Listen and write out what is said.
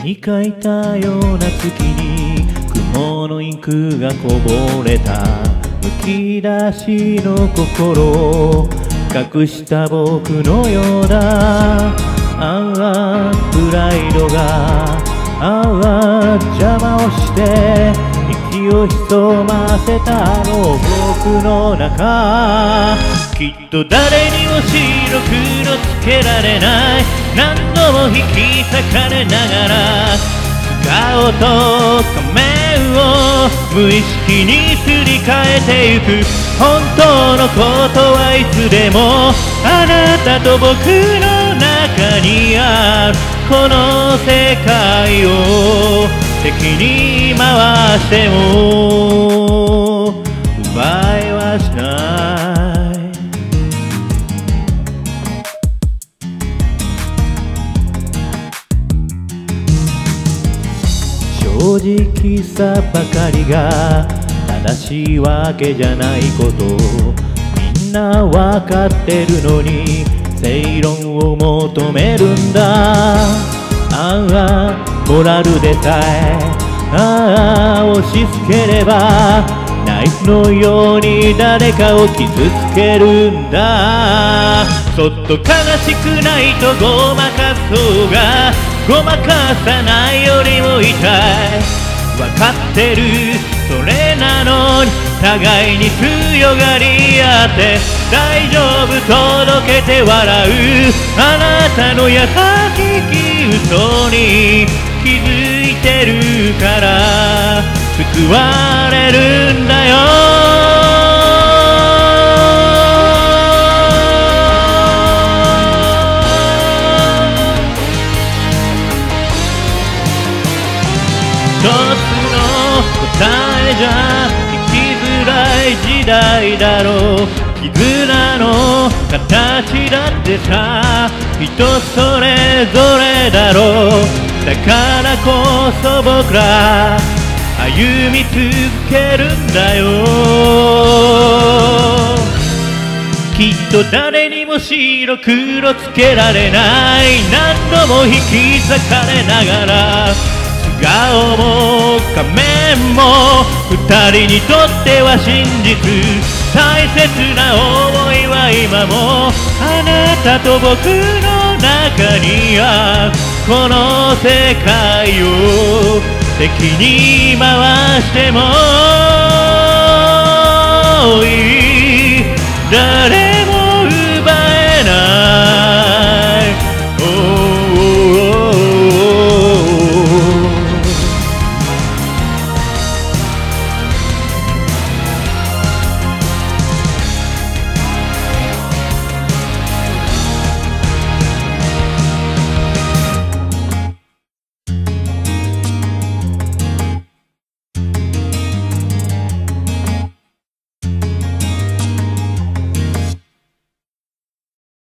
に描いたような月に雲のインクがこぼれた。むき出しの心を隠した僕のようだ。ああプライドが邪魔をして息を潜ませたの僕の中。きっと誰にも白黒つけられない、何度も引き裂かれながら顔と仮面を無意識にすり替えてゆく。本当のことはいつでもあなたと僕の中にある。この世界を敵に回しても奪いはしない。正直さばかりが正しいわけじゃないことみんなわかってるのに正論を求めるんだ。ああモラルでさえ押し付ければナイフのように誰かを傷つけるんだ。そっと悲しくないとごまかそうがごまかさないよりも痛い。わかってるそれなのに互いに強がり合って大丈夫届けて笑う。あなたの優しき嘘に気づいてるから救われるんだよ。一つの答えじゃ生きづらい時代だろう。絆の形だってさ人それぞれだろう。だからこそ僕ら歩み続けるんだよ。きっと誰にも白黒つけられない、何度も引き裂かれながら顔も仮面も二人にとっては真実。大切な想いは今もあなたと僕の中にある。この世界を敵に回してもいい。誰